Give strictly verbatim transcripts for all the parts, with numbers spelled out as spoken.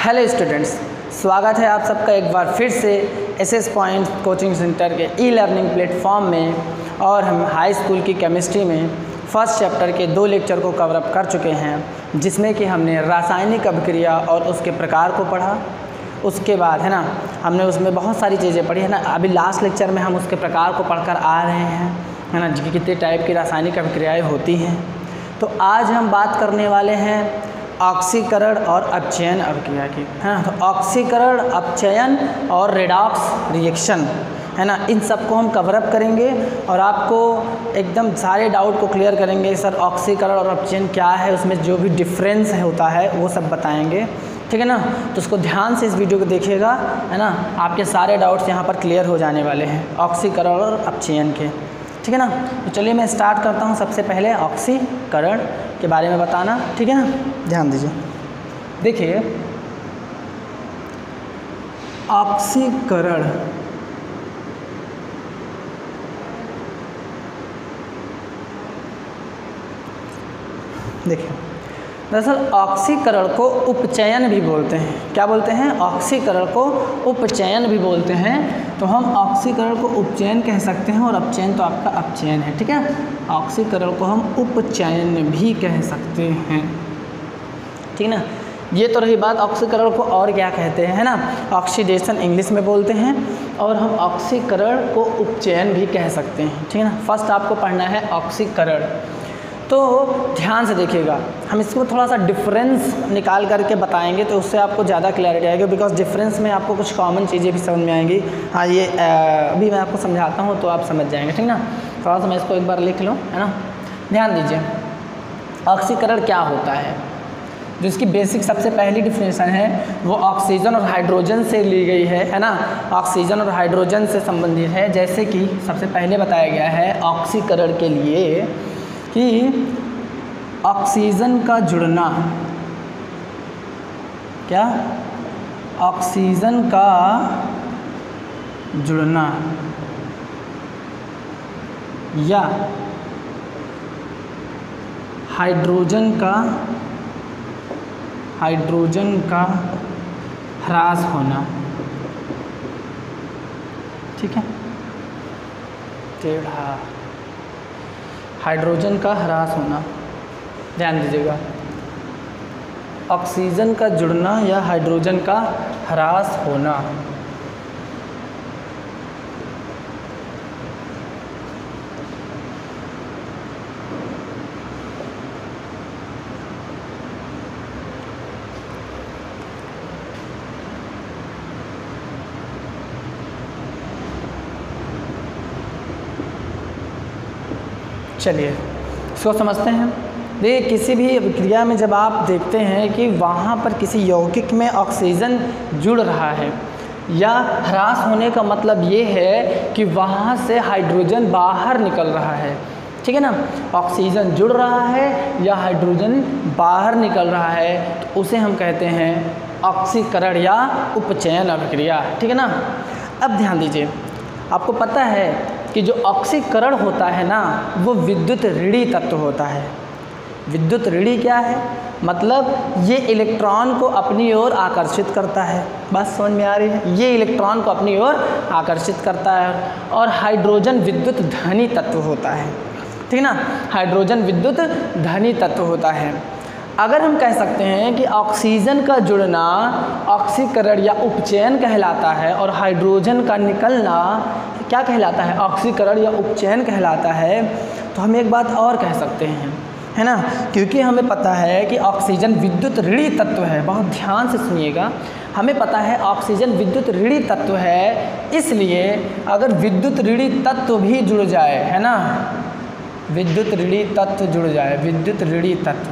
Hello students, स्वागत है आप सबका एक बार फिर से S S point coaching centre के ई लर्निंग प्लेटफॉर्म में। और हम हाई स्कूल की केमिस्ट्री में फर्स्ट चैप्टर के दो लेक्चर को कवर अप कर चुके हैं, जिसमें कि हमने रासायनिक अभिक्रिया और उसके प्रकार को पढ़ा। उसके बाद है ना हमने उसमें बहुत सारी चीज़ें पढ़ी है ना। अभी लास्ट लेक्चर में हम उसके प्रकार को पढ़कर आ रहे हैं है ना, कि कितने टाइप की रासायनिक अभिक्रियाएँ होती हैं। तो आज हम बात करने वाले हैं ऑक्सीकरण और अपचयन अभिक्रिया की, है ना। तो ऑक्सीकरण, अपचयन और रेडॉक्स रिएक्शन, है ना, इन सबको हम कवर अप करेंगे और आपको एकदम सारे डाउट को क्लियर करेंगे। सर ऑक्सीकरण और अपचयन क्या है, उसमें जो भी डिफरेंस होता है वो सब बताएंगे, ठीक है ना। तो उसको ध्यान से इस वीडियो को देखिएगा, है ना। आपके सारे डाउट्स यहाँ पर क्लियर हो जाने वाले हैं ऑक्सीकरण और अपचयन के, ठीक है ना। तो चलिए मैं स्टार्ट करता हूँ। सबसे पहले ऑक्सीकरण के बारे में बताना, ठीक है ना। ध्यान दीजिए, देखिए ऑक्सीकरण देखिए दरअसल ऑक्सीकरण को उपचयन भी बोलते हैं। क्या बोलते हैं? ऑक्सीकरण को उपचयन भी बोलते हैं। तो हम ऑक्सीकरण को उपचयन कह सकते हैं और अपचयन तो आपका अपचयन है, ठीक है। ऑक्सीकरण को हम उपचयन भी कह सकते हैं, ठीक ना। ये तो रही बात ऑक्सीकरण को और क्या कहते हैं, है ना। ऑक्सीडेशन इंग्लिश में बोलते हैं और हम ऑक्सीकरण को उपचयन भी कह सकते हैं, ठीक है ना। फर्स्ट आपको पढ़ना है ऑक्सीकरण। तो ध्यान से देखिएगा, हम इसको थोड़ा सा डिफरेंस निकाल करके बताएंगे तो उससे आपको ज़्यादा क्लैरिटी आएगी, बिकॉज डिफरेंस में आपको कुछ कॉमन चीज़ें भी समझ में आएंगी। हाँ, ये अभी मैं आपको समझाता हूँ तो आप समझ जाएंगे, ठीक ना। थोड़ा सा मैं इसको एक बार लिख लूँ, है ना। ध्यान दीजिए, ऑक्सीकरण क्या होता है। जो इसकी बेसिक सबसे पहली डिफिनेशन है वो ऑक्सीजन और हाइड्रोजन से ली गई है, है ना। ऑक्सीजन और हाइड्रोजन से संबंधित है। जैसे कि सबसे पहले बताया गया है ऑक्सीकरण के लिए कि ऑक्सीजन का जुड़ना, क्या ऑक्सीजन का जुड़ना या हाइड्रोजन का हाइड्रोजन का ह्रास होना, ठीक है। टेढ़ा हाइड्रोजन का ह्रास होना, ध्यान दीजिएगा, ऑक्सीजन का जुड़ना या हाइड्रोजन का ह्रास होना। चलिए इसको समझते हैं। देखिए, किसी भी अभिक्रिया में जब आप देखते हैं कि वहाँ पर किसी यौगिक में ऑक्सीजन जुड़ रहा है या ह्रास होने का मतलब ये है कि वहाँ से हाइड्रोजन बाहर निकल रहा है, ठीक है ना। ऑक्सीजन जुड़ रहा है या हाइड्रोजन बाहर निकल रहा है तो उसे हम कहते हैं ऑक्सीकरण या उपचयन अभिक्रिया, ठीक है ना। अब ध्यान दीजिए, आपको पता है कि जो ऑक्सीकरण होता है ना वो विद्युत ऋणी तत्व होता है। विद्युत ऋणी क्या है? मतलब ये इलेक्ट्रॉन को अपनी ओर आकर्षित करता है। बात समझ में आ रही है? ये इलेक्ट्रॉन को अपनी ओर आकर्षित करता है। और हाइड्रोजन विद्युत धनी तत्व होता है, ठीक ना। हाइड्रोजन विद्युत धनी तत्व होता है। अगर हम कह सकते हैं कि ऑक्सीजन का जुड़ना ऑक्सीकरण या उपचयन कहलाता है और हाइड्रोजन का निकलना क्या कहलाता है? ऑक्सीकरण या उपचयन कहलाता है, तो हम एक बात और कह सकते हैं, है ना। क्योंकि हमें पता है कि ऑक्सीजन विद्युत ऋणी तत्व है। बहुत ध्यान से सुनिएगा, हमें पता है ऑक्सीजन विद्युत ऋणी तत्व है, इसलिए अगर विद्युत ऋणी तत्व भी जुड़ जाए, है ना, विद्युत ऋणी तत्व जुड़ जाए, विद्युत ऋणी तत्व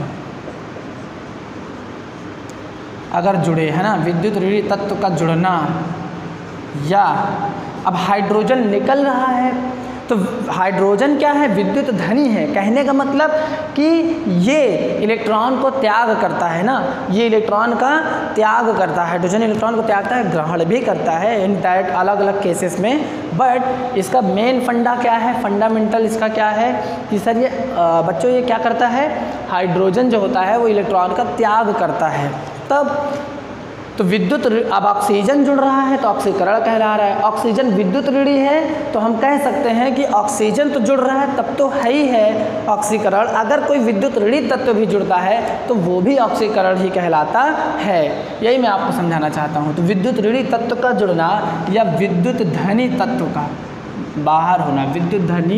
अगर जुड़े, है ना, विद्युत ऋणी तत्व का जुड़ना, या अब हाइड्रोजन निकल रहा है तो हाइड्रोजन क्या है? विद्युत धनी है। कहने का मतलब कि ये इलेक्ट्रॉन को त्याग करता है ना, ये इलेक्ट्रॉन का त्याग करता है। हाइड्रोजन इलेक्ट्रॉन को त्यागता है, ग्रहण भी करता है इन डायरेक्ट अलग अलग केसेस में। बट इसका मेन फंडा क्या है? फंडामेंटल इसका क्या है कि सर ये बच्चों ये क्या करता है? हाइड्रोजन जो होता है वो इलेक्ट्रॉन का त्याग करता है। तब तो विद्युत, अब ऑक्सीजन जुड़ रहा है तो ऑक्सीकरण कहला रहा है। ऑक्सीजन विद्युत ऋणी है तो हम कह सकते हैं कि ऑक्सीजन तो जुड़ रहा है तब तो है ही है ऑक्सीकरण। अगर कोई विद्युत ऋणी तत्व भी जुड़ता है तो वो भी ऑक्सीकरण ही कहलाता है। यही मैं आपको समझाना चाहता हूँ। तो विद्युत ऋणी तत्व का जुड़ना या विद्युत धनी तत्व का बाहर होना, विद्युत धनी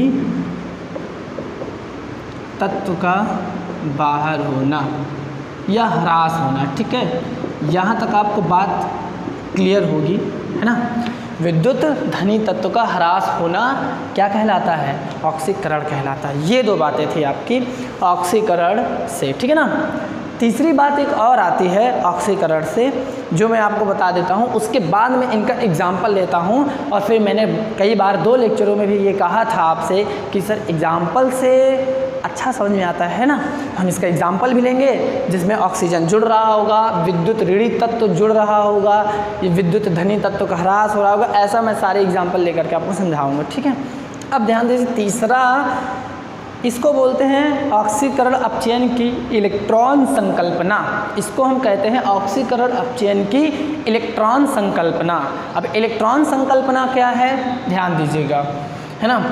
तत्व का बाहर होना या ह्रास होना, ठीक है, यहाँ तक आपको बात क्लियर होगी, है ना। विद्युत धनी तत्व का ह्रास होना क्या कहलाता है? ऑक्सीकरण कहलाता है। ये दो बातें थी आपकी ऑक्सीकरण से, ठीक है ना। तीसरी बात एक और आती है ऑक्सीकरण से, जो मैं आपको बता देता हूँ, उसके बाद में इनका एग्जाम्पल लेता हूँ। और फिर मैंने कई बार दो लेक्चरों में भी ये कहा था आपसे कि सर एग्जाम्पल से अच्छा समझ में आता है ना। हम इसका एग्जाम्पल भी लेंगे जिसमें ऑक्सीजन जुड़ रहा होगा, विद्युत ऋणी तत्व जुड़ रहा होगा, ये विद्युत धनी तत्व का ह्रास हो रहा होगा। ऐसा मैं सारे एग्जाम्पल लेकर के आपको समझाऊँगा, ठीक है। अब ध्यान दीजिए, तीसरा इसको बोलते हैं ऑक्सीकरण अपचयन की इलेक्ट्रॉन संकल्पना। इसको हम कहते हैं ऑक्सीकरण अपचयन की इलेक्ट्रॉन संकल्पना। अब इलेक्ट्रॉन संकल्पना क्या है, ध्यान दीजिएगा, है ना।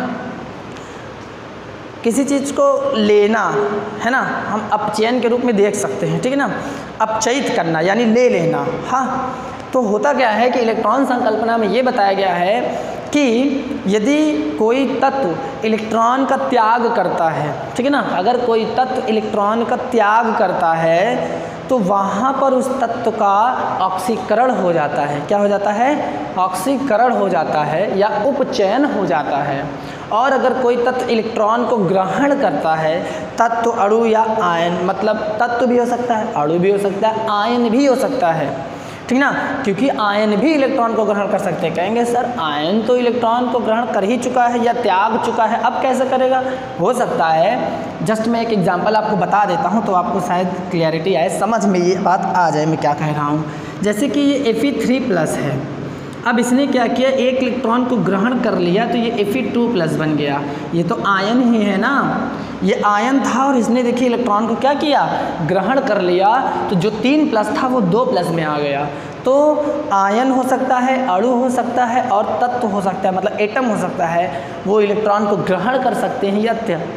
किसी चीज़ को लेना, है ना, हम अपचयन के रूप में देख सकते हैं, ठीक है ना। अपचयित करना यानी ले लेना। हाँ, तो होता क्या है कि इलेक्ट्रॉन संकल्पना में ये बताया गया है कि यदि कोई तत्व इलेक्ट्रॉन का त्याग करता है, ठीक है ना, अगर कोई तत्व इलेक्ट्रॉन का त्याग करता है तो वहाँ पर उस तत्व का ऑक्सीकरण हो जाता है। क्या हो जाता है? ऑक्सीकरण हो जाता है या उपचयन हो जाता है। और अगर कोई तत्व इलेक्ट्रॉन को ग्रहण करता है, तत्व अणु या आयन, मतलब तत्व भी हो सकता है, अणु भी हो सकता है, आयन भी हो सकता है, ठीक ना, क्योंकि आयन भी इलेक्ट्रॉन को ग्रहण कर सकते हैं। कहेंगे सर आयन तो इलेक्ट्रॉन को ग्रहण कर ही चुका है या त्याग चुका है, अब कैसे करेगा? हो सकता है, जस्ट मैं एक एग्जांपल आपको बता देता हूं तो आपको शायद क्लैरिटी आए, समझ में ये बात आ जाए मैं क्या कह रहा हूं। जैसे कि ये एफ ई थ्री प्लस है, अब इसने क्या किया, एक इलेक्ट्रॉन को ग्रहण कर लिया तो ये एफ ई टू प्लस बन गया। ये तो आयन ही है ना, ये आयन था और इसने देखिए इलेक्ट्रॉन को क्या किया, ग्रहण कर लिया, तो जो तीन प्लस था वो दो प्लस में आ गया। तो आयन हो सकता है, अणु हो सकता है और तत्व हो सकता है, मतलब एटम हो सकता है, वो इलेक्ट्रॉन को ग्रहण कर सकते हैं या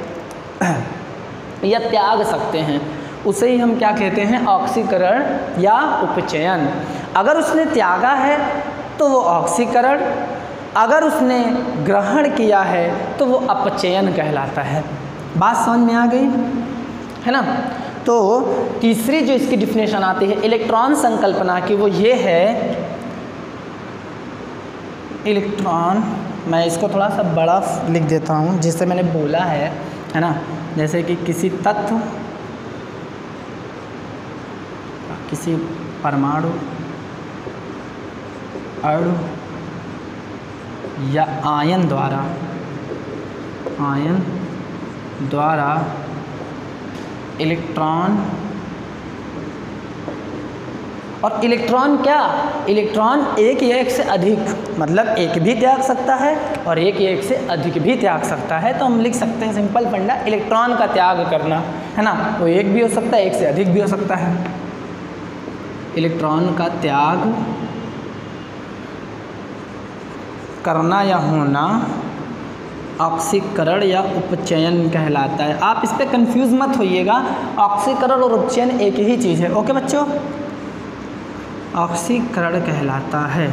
त्याग या त्याग सकते हैं। उसे ही हम क्या कहते हैं, ऑक्सीकरण या उपचयन। अगर उसने त्यागा है तो वो ऑक्सीकरण, अगर उसने ग्रहण किया है तो वो अपचयन कहलाता है। बात समझ में आ गई, है ना। तो तीसरी जो इसकी डिफिनेशन आती है इलेक्ट्रॉन संकल्पना की, वो ये है, इलेक्ट्रॉन, मैं इसको थोड़ा सा बड़ा लिख देता हूँ जिससे मैंने बोला है, है ना। जैसे कि किसी तत्व, किसी परमाणु, अणु या आयन द्वारा आयन द्वारा इलेक्ट्रॉन, और इलेक्ट्रॉन क्या, इलेक्ट्रॉन एक या एक से अधिक, मतलब एक भी त्याग सकता है और एक या एक से अधिक भी त्याग सकता है। तो हम लिख सकते हैं सिंपल फंडा, इलेक्ट्रॉन का त्याग करना, है ना, वो एक भी हो सकता है, एक से अधिक भी हो सकता है। इलेक्ट्रॉन का त्याग करना या होना ऑक्सीकरण या उपचयन कहलाता है। आप इस पे कंफ्यूज मत होइएगा, ऑक्सीकरण और उपचयन एक ही चीज़ है। ओके बच्चों, ऑक्सीकरण कहलाता है।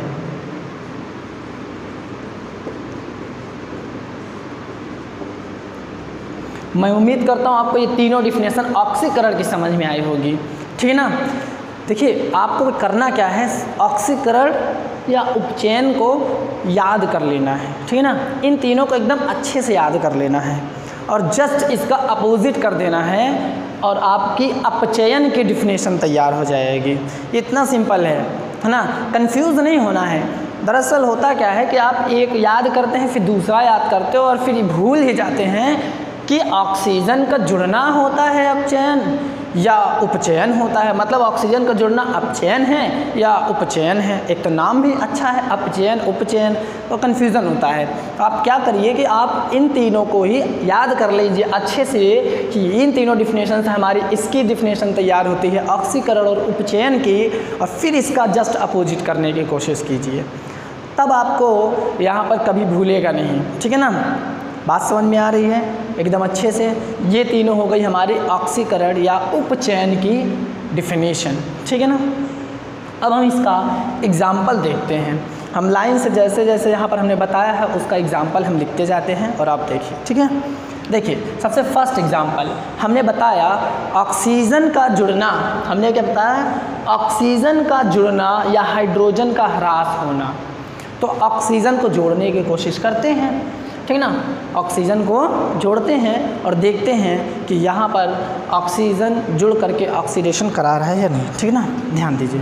मैं उम्मीद करता हूँ आपको ये तीनों डिफिनेशन ऑक्सीकरण की समझ में आई होगी, ठीक है ना। देखिए आपको करना क्या है, ऑक्सीकरण या उपचयन को याद कर लेना है, ठीक है ना। इन तीनों को एकदम अच्छे से याद कर लेना है और जस्ट इसका अपोजिट कर देना है और आपकी अपचयन की डिफिनेशन तैयार हो जाएगी। इतना सिंपल है, है ना, कंफ्यूज नहीं होना है। दरअसल होता क्या है कि आप एक याद करते हैं फिर दूसरा याद करते हो और फिर भूल ही जाते हैं कि ऑक्सीजन का जुड़ना होता है अपचयन, या उपचयन होता है। मतलब ऑक्सीजन का जुड़ना अपचयन है या उपचयन है। एक तो नाम भी अच्छा है, अपचयन उपचयन, तो कन्फ्यूज़न होता है। तो आप क्या करिए कि आप इन तीनों को ही याद कर लीजिए अच्छे से कि इन तीनों डिफिनेशन से हमारी इसकी डिफिनेशन तैयार होती है ऑक्सीकरण और उपचयन की, और फिर इसका जस्ट अपोजिट करने की कोशिश कीजिए, तब आपको यहाँ पर कभी भूलेगा नहीं। ठीक है ना, बात समझ में आ रही है एकदम अच्छे से। ये तीनों हो गई हमारी ऑक्सीकरण या उपचयन की डिफिनेशन। ठीक है ना, अब हम इसका एग्जाम्पल देखते हैं। हम लाइन से जैसे जैसे यहाँ पर हमने बताया है उसका एग्जाम्पल हम लिखते जाते हैं और आप देखिए। ठीक है, देखिए सबसे फर्स्ट एग्जाम्पल हमने बताया ऑक्सीजन का जुड़ना। हमने क्या बताया, ऑक्सीजन का जुड़ना या हाइड्रोजन का ह्रास होना। तो ऑक्सीजन को जोड़ने की कोशिश करते हैं, ठीक ना, ऑक्सीजन को जोड़ते हैं और देखते हैं कि यहाँ पर ऑक्सीजन जुड़ करके ऑक्सीडेशन करा रहा है या नहीं। ठीक ना, ध्यान दीजिए।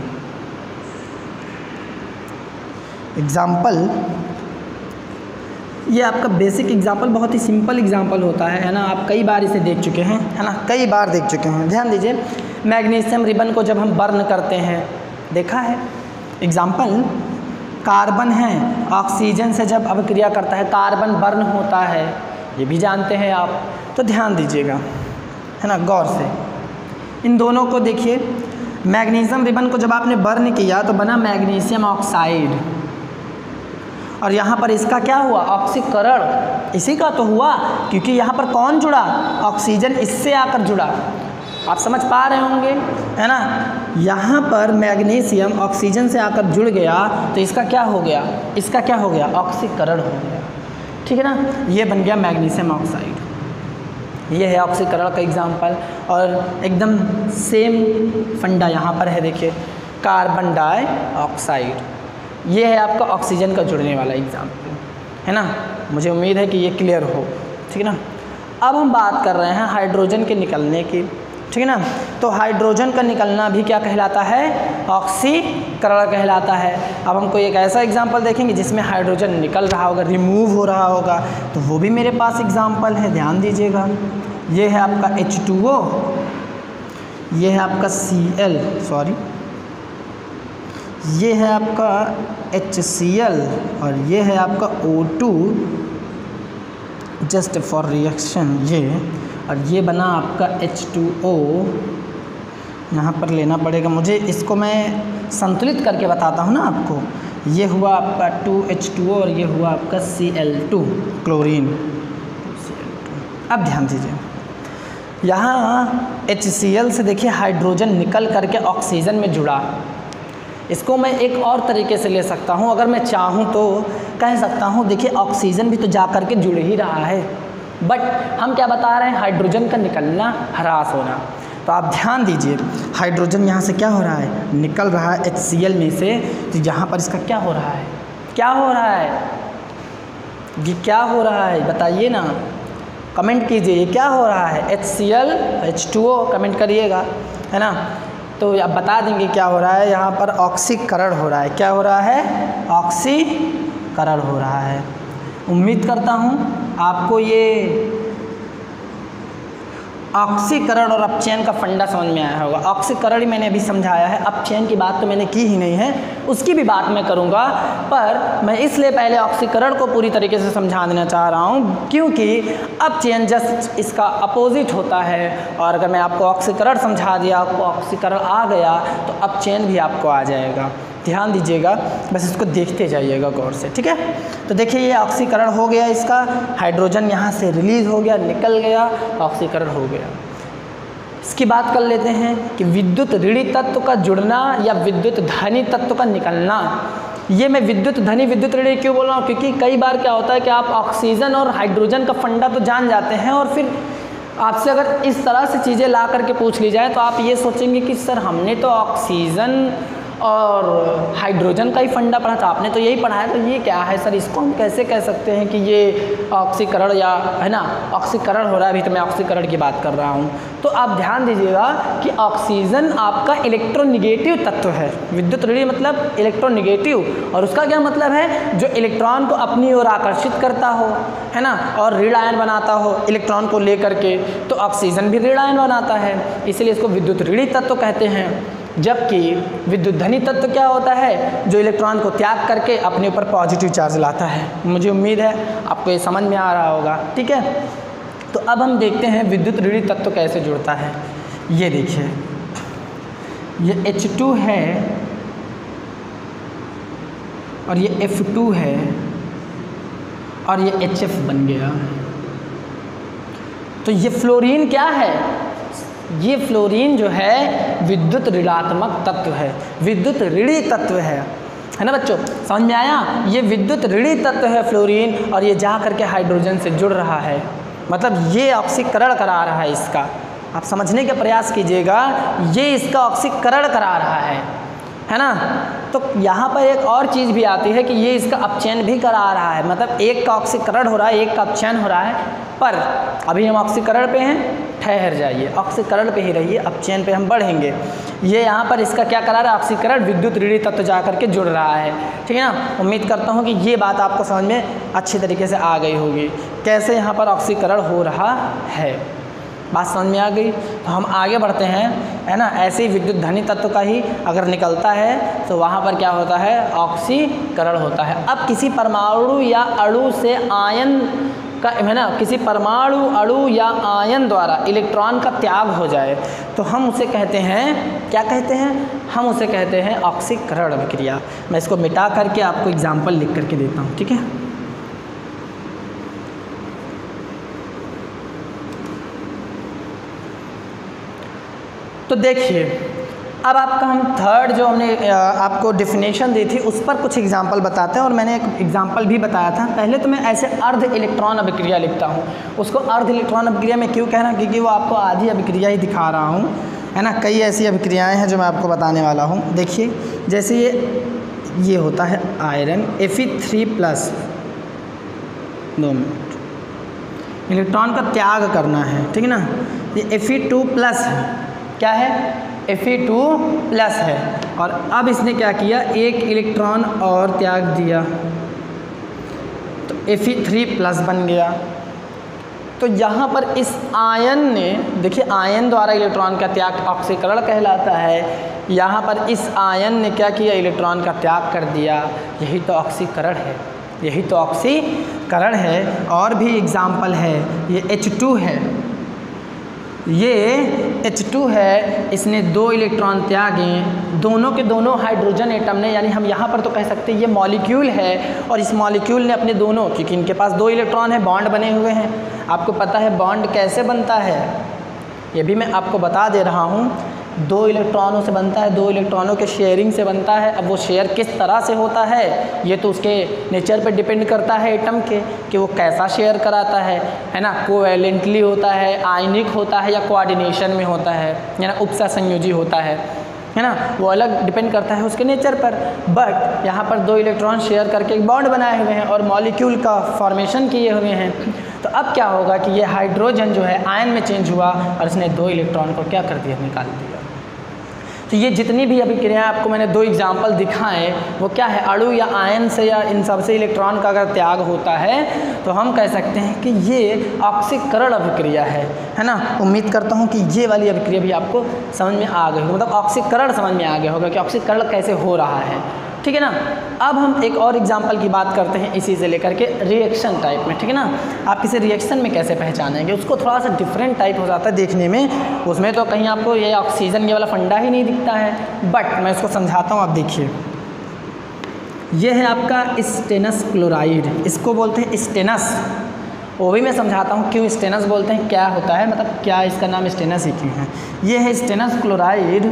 एग्जाम्पल, ये आपका बेसिक एग्जाम्पल बहुत ही सिंपल एग्जाम्पल होता है, है ना। आप कई बार इसे देख चुके हैं, है ना, कई बार देख चुके हैं। ध्यान दीजिए, मैग्नीशियम रिबन को जब हम बर्न करते हैं, देखा है। एग्जाम्पल, कार्बन है, ऑक्सीजन से जब अभिक्रिया करता है कार्बन बर्न होता है, ये भी जानते हैं आप। तो ध्यान दीजिएगा, है ना, गौर से इन दोनों को देखिए। मैग्नीशियम रिबन को जब आपने बर्न किया तो बना मैग्नीशियम ऑक्साइड, और यहाँ पर इसका क्या हुआ, ऑक्सीकरण इसी का तो हुआ, क्योंकि यहाँ पर कौन जुड़ा, ऑक्सीजन इससे आकर जुड़ा। आप समझ पा रहे होंगे, है ना। यहाँ पर मैग्नीशियम ऑक्सीजन से आकर जुड़ गया तो इसका क्या हो गया, इसका क्या हो गया, ऑक्सीकरण हो गया। ठीक है ना, ये बन गया मैग्नीशियम ऑक्साइड। ये है ऑक्सीकरण का एग्जाम्पल। और एकदम सेम फंडा यहाँ पर है, देखिए, कार्बन डाइऑक्साइड। ये है आपका ऑक्सीजन का जुड़ने वाला एग्जाम्पल, है ना। मुझे उम्मीद है कि ये क्लियर हो। ठीक है ना, अब हम बात कर रहे हैं हाइड्रोजन के निकलने की। ठीक है ना, तो हाइड्रोजन का निकलना भी क्या कहलाता है, ऑक्सीकरण कहलाता है। अब हम कोई एक ऐसा एग्जाम्पल देखेंगे जिसमें हाइड्रोजन निकल रहा होगा, रिमूव हो रहा होगा, तो वो भी मेरे पास एग्जाम्पल है, ध्यान दीजिएगा। ये है आपका एच टू ओ, ये है आपका सी एल, सॉरी ये है आपका एच सी एल, और ये है आपका O two, just for reaction ये, और ये बना आपका एच टू ओ। यहाँ पर लेना पड़ेगा मुझे, इसको मैं संतुलित करके बताता हूँ ना आपको। ये हुआ आपका टू एच टू ओ और ये हुआ आपका सी एल टू, क्लोरीन। अब ध्यान दीजिए, यहाँ एच सी एल से देखिए हाइड्रोजन निकल करके ऑक्सीजन में जुड़ा। इसको मैं एक और तरीके से ले सकता हूँ, अगर मैं चाहूँ तो कह सकता हूँ, देखिए ऑक्सीजन भी तो जा करके जुड़ ही रहा है, बट हम क्या बता रहे हैं, हाइड्रोजन का निकलना, ह्रास होना। तो आप ध्यान दीजिए, हाइड्रोजन यहाँ से क्या हो रहा है, निकल रहा है एच सी एल में से, तो यहाँ पर इसका क्या हो रहा है, क्या हो रहा है, ये क्या हो रहा है बताइए ना, कमेंट कीजिए, ये क्या हो रहा है, H C L H two O, comment करिएगा, है ना। तो आप बता देंगे क्या हो रहा है, यहाँ पर ऑक्सीकरण हो रहा है। क्या हो रहा है, ऑक्सीकरण हो रहा है। उम्मीद करता हूँ आपको ये ऑक्सीकरण और अपचयन का फंडा समझ में आया होगा। ऑक्सीकरण ही मैंने अभी समझाया है, अपचयन की बात तो मैंने की ही नहीं है, उसकी भी बात मैं करूँगा, पर मैं इसलिए पहले ऑक्सीकरण को पूरी तरीके से समझा देना चाह रहा हूँ, क्योंकि अपचयन जस्ट इसका अपोजिट होता है। और अगर मैं आपको ऑक्सीकरण समझा दिया, आपको ऑक्सीकरण आ गया, तो अपचयन भी आपको आ जाएगा। ध्यान दीजिएगा, बस इसको देखते जाइएगा गौर से, ठीक है। तो देखिए ये ऑक्सीकरण हो गया, इसका हाइड्रोजन यहाँ से रिलीज़ हो गया, निकल गया, ऑक्सीकरण हो गया। इसकी बात कर लेते हैं कि विद्युत ऋणी तत्व का जुड़ना या विद्युत धनी तत्व का निकलना। ये मैं विद्युत धनी विद्युत ऋणी क्यों बोल रहा हूँ, क्योंकि कई बार क्या होता है कि आप ऑक्सीजन और हाइड्रोजन का फंडा तो जान जाते हैं, और फिर आपसे अगर इस तरह से चीज़ें ला करके पूछ ली जाए तो आप ये सोचेंगे कि सर हमने तो ऑक्सीजन और हाइड्रोजन का ही फंडा पढ़ा था आपने, तो यही पढ़ा है। तो ये क्या है सर, इसको हम कैसे कह सकते हैं कि ये ऑक्सीकरण या है ना ऑक्सीकरण हो रहा है। अभी तो मैं ऑक्सीकरण की बात कर रहा हूँ। तो आप ध्यान दीजिएगा कि ऑक्सीजन आपका इलेक्ट्रोनिगेटिव तत्व है। विद्युत ऋणात्मक मतलब इलेक्ट्रोनिगेटिव, और उसका क्या मतलब है, जो इलेक्ट्रॉन को अपनी ओर आकर्षित करता हो, है ना, और ऋण आयन बनाता हो इलेक्ट्रॉन को लेकर के। तो ऑक्सीजन भी ऋण आयन बनाता है, इसलिए इसको विद्युत ऋणात्मक तत्व कहते हैं। जबकि विद्युत धनी तत्व क्या होता है, जो इलेक्ट्रॉन को त्याग करके अपने ऊपर पॉजिटिव चार्ज लाता है। मुझे उम्मीद है आपको ये समझ में आ रहा होगा, ठीक है। तो अब हम देखते हैं विद्युत ऋणात्मक तत्व कैसे जुड़ता है। ये देखिए, ये एच टू है और ये एफ टू है और ये एच एफ बन गया। तो ये फ्लोरीन क्या है, ये फ्लोरीन जो है विद्युत ऋणात्मक तत्व है, विद्युत ऋणी तत्व है, है ना बच्चों, समझ में आया। ये विद्युत ऋणी तत्व है फ्लोरीन, और ये जा करके हाइड्रोजन से जुड़ रहा है, मतलब ये ऑक्सीकरण करा रहा है इसका। आप समझने का प्रयास कीजिएगा, ये इसका ऑक्सीकरण करा रहा है, है ना। तो यहाँ पर एक और चीज़ भी आती है कि ये इसका अपचयन भी करा रहा है, मतलब एक का ऑक्सीकरण हो रहा है, एक का अपचयन हो रहा है। पर अभी हम ऑक्सीकरण पे हैं, ठहर जाइए, ऑक्सीकरण पे ही रहिए, अपचयन पे हम बढ़ेंगे। ये यहाँ पर इसका क्या करा रहा है, ऑक्सीकरण विद्युत ऋणात्मक तत्व जा करके जुड़ रहा है, ठीक है ना। उम्मीद करता हूँ कि ये बात आपको समझ में अच्छी तरीके से आ गई होगी, कैसे यहाँ पर ऑक्सीकरण हो रहा है। बात समझ में आ गई। तो हम आगे बढ़ते हैं, है ना। ऐसे ही विद्युत धनी तत्व का ही अगर निकलता है तो वहाँ पर क्या होता है, ऑक्सीकरण होता है। अब किसी परमाणु या अणु से आयन का, है ना, किसी परमाणु अणु या आयन द्वारा इलेक्ट्रॉन का त्याग हो जाए तो हम उसे कहते हैं, क्या कहते हैं, हम उसे कहते हैं ऑक्सीकरण अभिक्रिया। मैं इसको मिटा करके आपको एग्जाम्पल लिख करके देता हूँ, ठीक है। तो देखिए, अब आपका हम थर्ड जो हमने आपको डेफिनेशन दी थी उस पर कुछ एग्जाम्पल बताते हैं, और मैंने एक एग्जाम्पल भी बताया था। पहले तो मैं ऐसे अर्ध इलेक्ट्रॉन अभिक्रिया लिखता हूँ। उसको अर्ध इलेक्ट्रॉन अभिक्रिया में क्यों कह रहा हूँ, क्योंकि वो आपको आधी अभिक्रिया ही दिखा रहा हूँ, है ना। कई ऐसी अभिक्रियाएँ हैं जो मैं आपको बताने वाला हूँ। देखिए, जैसे ये ये होता है iron F E three plus, दो मिनट, इलेक्ट्रॉन का त्याग करना है, ठीक है ना। ये एफ ई टू प्लस है, क्या है, एफ ई टू प्लस है, और अब इसने क्या किया, एक इलेक्ट्रॉन और त्याग दिया, तो एफ ई थ्री प्लस बन गया। तो यहाँ पर इस आयन ने, देखिए आयन द्वारा इलेक्ट्रॉन का त्याग ऑक्सीकरण कहलाता है। यहाँ पर इस आयन ने क्या किया, इलेक्ट्रॉन का त्याग कर दिया, यही तो ऑक्सीकरण है, यही तो ऑक्सीकरण है। और भी एग्जाम्पल है, ये एच टू है, ये एच टू है, इसने दो इलेक्ट्रॉन त्यागे, दोनों के दोनों हाइड्रोजन एटम ने, यानी हम यहाँ पर तो कह सकते हैं ये मॉलिक्यूल है, और इस मॉलिक्यूल ने अपने दोनों, क्योंकि इनके पास दो इलेक्ट्रॉन है, बॉन्ड बने हुए हैं। आपको पता है बॉन्ड कैसे बनता है, ये भी मैं आपको बता दे रहा हूँ। दो इलेक्ट्रॉनों से बनता है, दो इलेक्ट्रॉनों के शेयरिंग से बनता है। अब वो शेयर किस तरह से होता है ये तो उसके नेचर पे डिपेंड करता है एटम के, कि वो कैसा शेयर कराता है, है ना। कोवैलेंटली होता है, आयनिक होता है, या कोऑर्डिनेशन में होता है, या ना उपसहसंयोजी होता है, है ना। वो अलग डिपेंड करता है उसके नेचर पर। बट यहाँ पर दो इलेक्ट्रॉन शेयर करके एक बॉन्ड बनाए हुए हैं और मॉलिक्यूल का फॉर्मेशन किए हुए हैं। तो अब क्या होगा कि ये हाइड्रोजन जो है आयन में चेंज हुआ और इसने दो इलेक्ट्रॉन को क्या कर दिया, निकाल दिया। तो ये जितनी भी अभिक्रियाएं आपको मैंने दो एग्जाम्पल दिखाएं, वो क्या है, अणु या आयन से या इन सब से इलेक्ट्रॉन का अगर त्याग होता है तो हम कह सकते हैं कि ये ऑक्सीकरण अभिक्रिया है, है ना। उम्मीद करता हूँ कि ये वाली अभिक्रिया भी आपको समझ में आ गई होगी, मतलब ऑक्सीकरण समझ में आ गया होगा कि ऑक्सीकरण कैसे हो रहा है, ठीक है ना। अब हम एक और एग्जाम्पल की बात करते हैं इसी से लेकर के रिएक्शन टाइप में, ठीक है ना। आप किसी रिएक्शन में कैसे पहचानेंगे, उसको थोड़ा सा डिफरेंट टाइप हो जाता है देखने में, उसमें तो कहीं आपको ये ऑक्सीजन ये वाला फंडा ही नहीं दिखता है। बट मैं इसको समझाता हूँ, आप देखिए, ये है आपका स्टेनस क्लोराइड, इसको बोलते हैं स्टेनस। वो भी मैं समझाता हूँ क्यों स्टेनस बोलते हैं, क्या होता है, मतलब क्या इसका नाम स्टेनस ही क्यों है। ये है स्टेनस क्लोराइड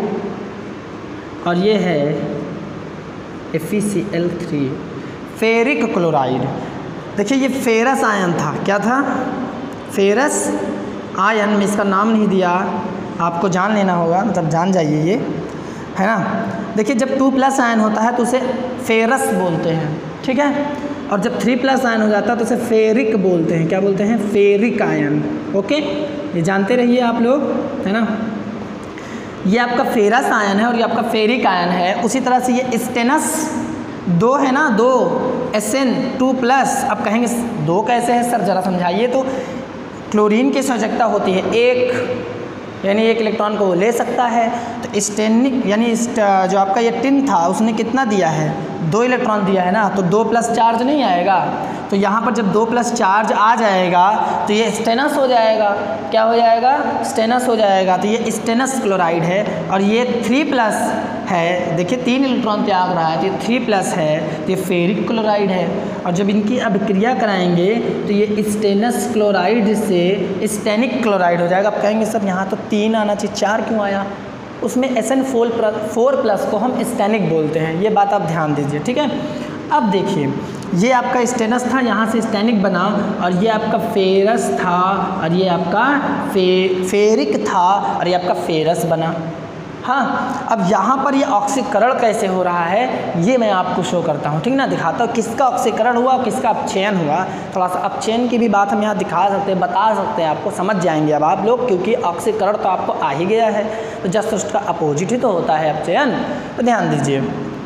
और ये है F E C L three ferric chloride. देखिए ये फेरस आयन था, क्या था, फेरस आयन में इसका नाम नहीं दिया, आपको जान लेना होगा, मतलब जान जाइए ये, है ना। देखिए जब टू प्लस आयन होता है तो उसे फेरस बोलते हैं, ठीक है, और जब थ्री प्लस आयन हो जाता है तो उसे फेरिक बोलते हैं। क्या बोलते हैं? Ferric ion. ओके, ये जानते रहिए आप लोग, है ना। ये आपका फेरस आयन है और ये आपका फेरिक आयन है। उसी तरह से ये स्टेनस दो है ना, दो एस एन टू प्लस। अब कहेंगे दो कैसे है सर, ज़रा समझाइए। तो क्लोरीन की संयोजकता होती है एक, यानी एक इलेक्ट्रॉन को वो ले सकता है। तो स्टेनिक यानी जो आपका ये टिन था उसने कितना दिया है? दो इलेक्ट्रॉन दिया है ना, तो दो प्लस चार्ज नहीं आएगा। तो यहाँ पर जब दो प्लस चार्ज आ जाएगा तो ये स्टेनस हो जाएगा। क्या हो जाएगा? स्टेनस हो जाएगा। तो ये स्टेनस क्लोराइड है और ये थ्री प्लस है। देखिए तीन इलेक्ट्रॉन त्याग रहा है तो ये थ्री प्लस है, तो ये फेरिक क्लोराइड है। और जब इनकी अभिक्रिया कराएंगे तो ये स्टेनस क्लोराइड से स्टेनिक क्लोराइड हो जाएगा। आप कहेंगे सर यहाँ तो तीन आना चाहिए, चार क्यों आया? उसमें S N four four plus को हम स्टेनिक बोलते हैं, ये बात आप ध्यान दीजिए, ठीक है। अब देखिए ये आपका स्टेनस था, यहाँ से स्टेनिक बना, और ये आपका फेरस था और ये आपका फे फेरिक था और ये आपका फेरस बना। हाँ, अब यहाँ पर ये ऑक्सीकरण कैसे हो रहा है ये मैं आपको शो करता हूँ, ठीक ना। दिखाता हूँ किसका ऑक्सीकरण हुआ, किसका अपचयन हुआ। थोड़ा सा अपचयन की भी बात हम यहाँ दिखा सकते हैं, बता सकते हैं, आपको समझ जाएंगे अब आप लोग, क्योंकि ऑक्सीकरण तो आपको आ ही गया है। तो जस्ट उसका अपोजिट ही तो होता है अपचयन। तो ध्यान दीजिए,